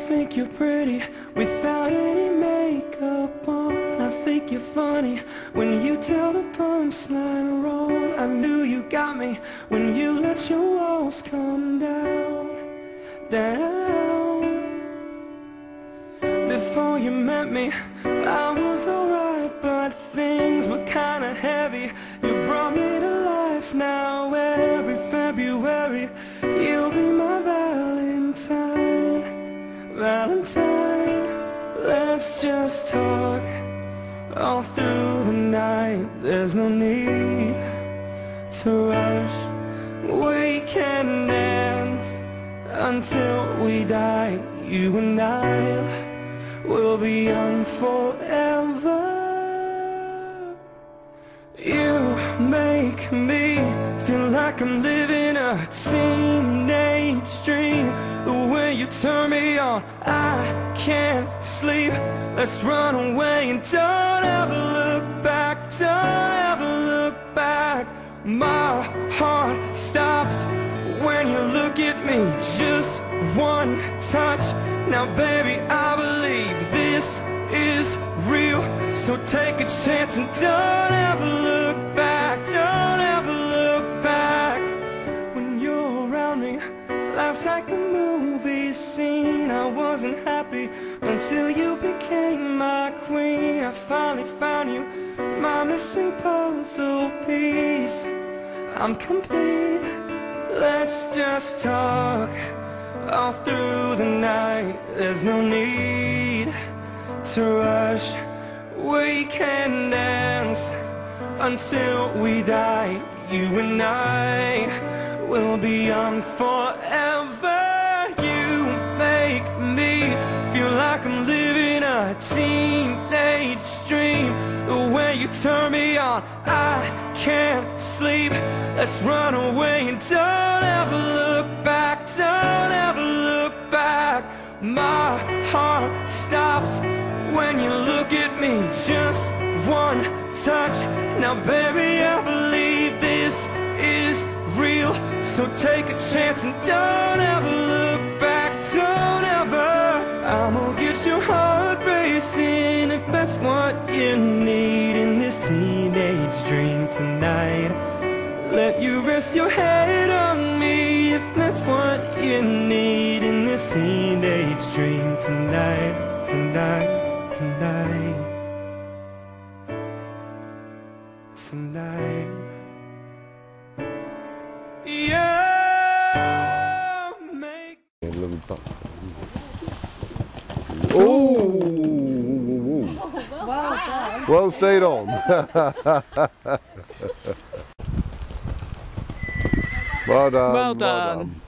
think you're pretty without any makeup on. I think you're funny when you tell the punchline wrong. I knew you got me when you let your walls come down, down. Before you met me, I was alright, but things were kinda heavy. You brought me to life. Now every February you'll be my Valentine, Valentine. Let's just talk all through the night. There's no need to rush. We can dance until we die. You and I will be young forever. You make me feel like I'm living a teenage dream. The way you turn me on, I can't sleep. Let's run away and don't ever look back. Don't ever look back. My heart stops when you look at me. Just one touch. Now baby, I believe this is real. So take a chance and don't ever look back. Don't ever look back. When you're around me, life's like a movie scene. I wasn't happy until you became my queen. I finally found you, my missing puzzle piece. I'm complete. Let's just talk all through the night. There's no need to rush. We can dance until we die. You and I will be young forever. You make me feel like I'm living a teenage dream. The way you turn me on, I can't sleep. Let's run away and don't ever look back. Don't ever look back. My heart stops when you look at me. Just one touch. Now baby, I believe this is real. So take a chance and don't ever look back. Don't ever. I'm gonna get your heart racing if that's what you need in this teenage dream tonight. Let you rest your head on me if that's what you need in this teenage dream tonight, tonight, tonight, tonight. Yeah, make. Oh, well stayed on. Well done. Well done.